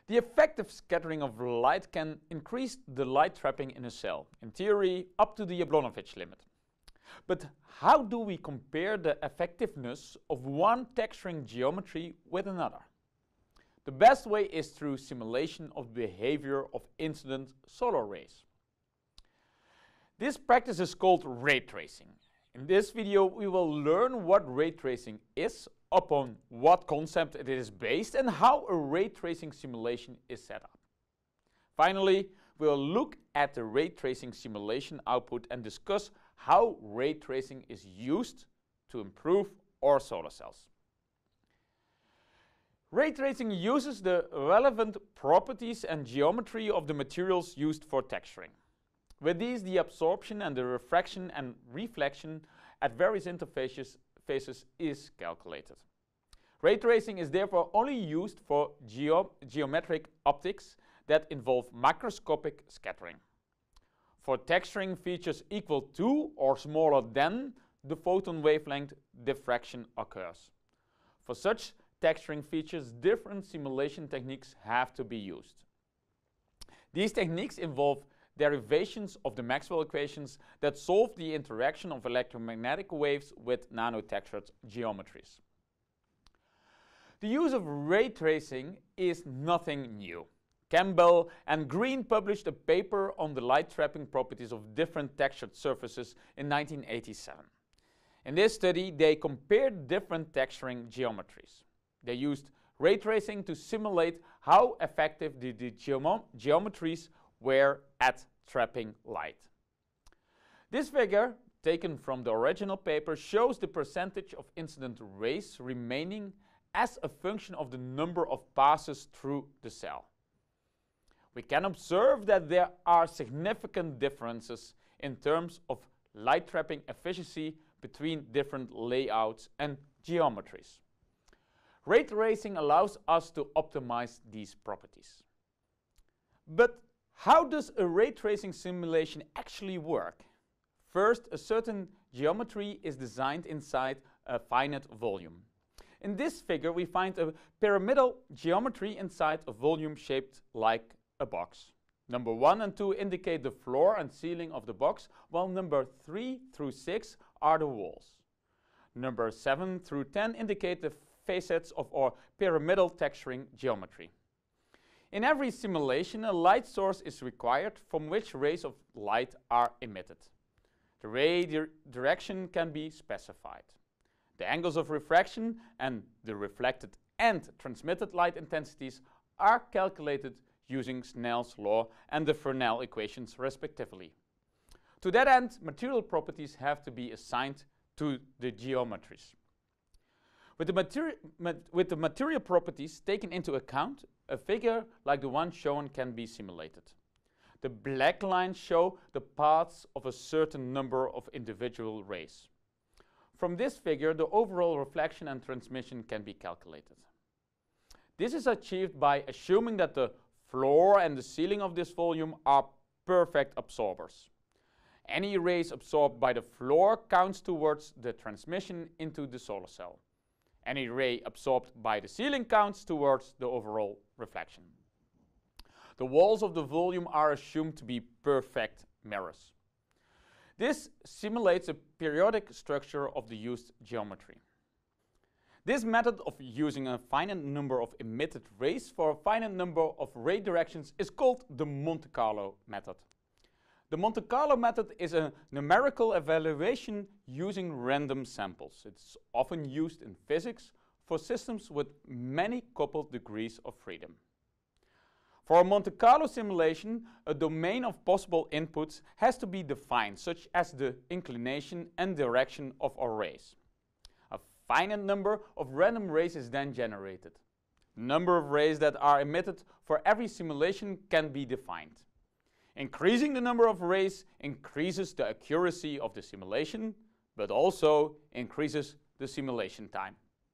The effective scattering of light can increase the light trapping in a cell, in theory up to the Jablonovich limit. But how do we compare the effectiveness of one texturing geometry with another? The best way is through simulation of the behavior of incident solar rays. This practice is called ray tracing. In this video we will learn what ray tracing is, upon what concept it is based, and how a ray tracing simulation is set up. Finally, we will look at the ray tracing simulation output and discuss how ray tracing is used to improve our solar cells. Ray tracing uses the relevant properties and geometry of the materials used for texturing. With these, the absorption and the refraction and reflection at various interfaces is calculated. Ray tracing is therefore only used for geometric optics that involve macroscopic scattering. For texturing features equal to or smaller than the photon wavelength, diffraction occurs. For such texturing features, different simulation techniques have to be used. These techniques involve derivations of the Maxwell equations that solve the interaction of electromagnetic waves with nanotextured geometries. The use of ray tracing is nothing new. Campbell and Green published a paper on the light trapping properties of different textured surfaces in 1987. In this study, they compared different texturing geometries. They used ray tracing to simulate how effective the geometries were at trapping light. This figure, taken from the original paper, shows the percentage of incident rays remaining as a function of the number of passes through the cell. We can observe that there are significant differences in terms of light trapping efficiency between different layouts and geometries. Ray tracing allows us to optimize these properties. But how does a ray tracing simulation actually work? First, a certain geometry is designed inside a finite volume. In this figure, we find a pyramidal geometry inside a volume shaped like a box. Number 1 and 2 indicate the floor and ceiling of the box, while number 3 through 6 are the walls. Number 7 through 10 indicate the facets of our pyramidal texturing geometry. In every simulation, a light source is required from which rays of light are emitted. The ray direction can be specified. The angles of refraction and the reflected and transmitted light intensities are calculated using Snell's law and the Fresnel equations respectively. To that end, material properties have to be assigned to the geometries. With the material properties taken into account, a figure like the one shown can be simulated. The black lines show the paths of a certain number of individual rays. From this figure, the overall reflection and transmission can be calculated. This is achieved by assuming that the floor and the ceiling of this volume are perfect absorbers. Any rays absorbed by the floor counts towards the transmission into the solar cell. Any ray absorbed by the ceiling counts towards the overall reflection. The walls of the volume are assumed to be perfect mirrors. This simulates a periodic structure of the used geometry. This method of using a finite number of emitted rays for a finite number of ray directions is called the Monte Carlo method. The Monte Carlo method is a numerical evaluation using random samples. It's often used in physics for systems with many coupled degrees of freedom. For a Monte Carlo simulation, a domain of possible inputs has to be defined, such as the inclination and direction of our rays. A finite number of random rays is then generated. The number of rays that are emitted for every simulation can be defined. Increasing the number of rays increases the accuracy of the simulation, but also increases the simulation time.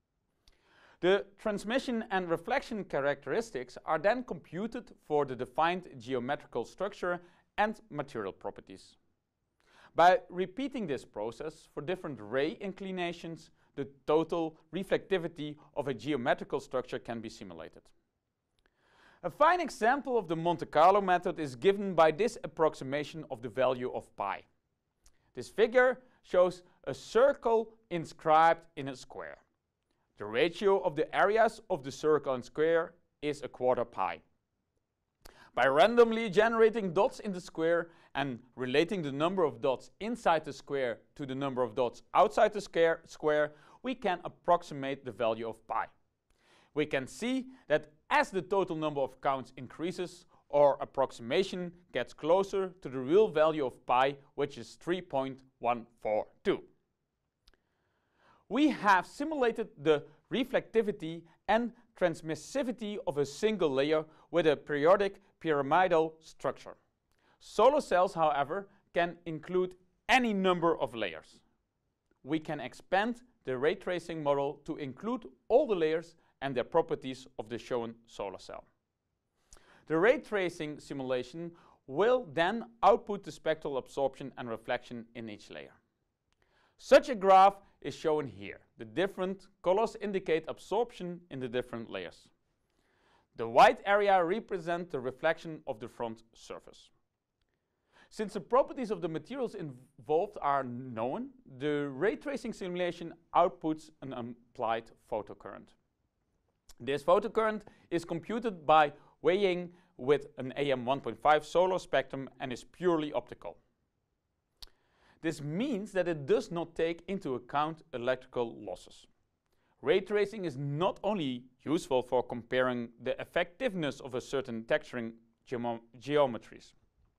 The transmission and reflection characteristics are then computed for the defined geometrical structure and material properties. By repeating this process for different ray inclinations, the total reflectivity of a geometrical structure can be simulated. A fine example of the Monte Carlo method is given by this approximation of the value of pi. This figure shows a circle inscribed in a square. The ratio of the areas of the circle and square is 1/4 pi. By randomly generating dots in the square and relating the number of dots inside the square to the number of dots outside the square, we can approximate the value of pi. We can see that as the total number of counts increases, our approximation gets closer to the real value of pi, which is 3.142. We have simulated the reflectivity and transmissivity of a single layer with a periodic pyramidal structure. Solar cells, however, can include any number of layers. We can expand the ray tracing model to include all the layers and their properties of the shown solar cell. The ray tracing simulation will then output the spectral absorption and reflection in each layer. Such a graph is shown here. The different colors indicate absorption in the different layers. The white area represents the reflection of the front surface. Since the properties of the materials involved are known, the ray tracing simulation outputs an applied photocurrent. This photocurrent is computed by weighing with an AM1.5 solar spectrum and is purely optical. This means that it does not take into account electrical losses. Ray tracing is not only useful for comparing the effectiveness of a certain texturing geometries.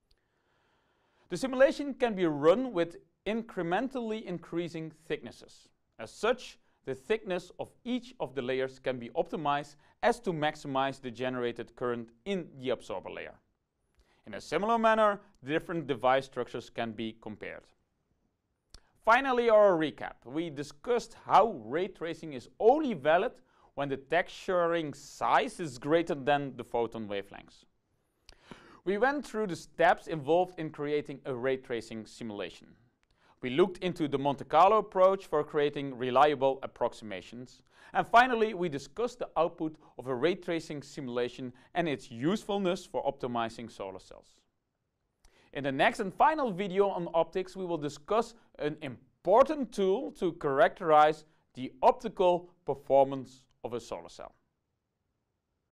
The simulation can be run with incrementally increasing thicknesses. As such, the thickness of each of the layers can be optimized as to maximize the generated current in the absorber layer. In a similar manner, different device structures can be compared. Finally, our recap. We discussed how ray tracing is only valid when the texturing size is greater than the photon wavelengths. We went through the steps involved in creating a ray tracing simulation. We looked into the Monte Carlo approach for creating reliable approximations. And finally, we discussed the output of a ray tracing simulation and its usefulness for optimizing solar cells. In the next and final video on optics, we will discuss an important tool to characterize the optical performance of a solar cell.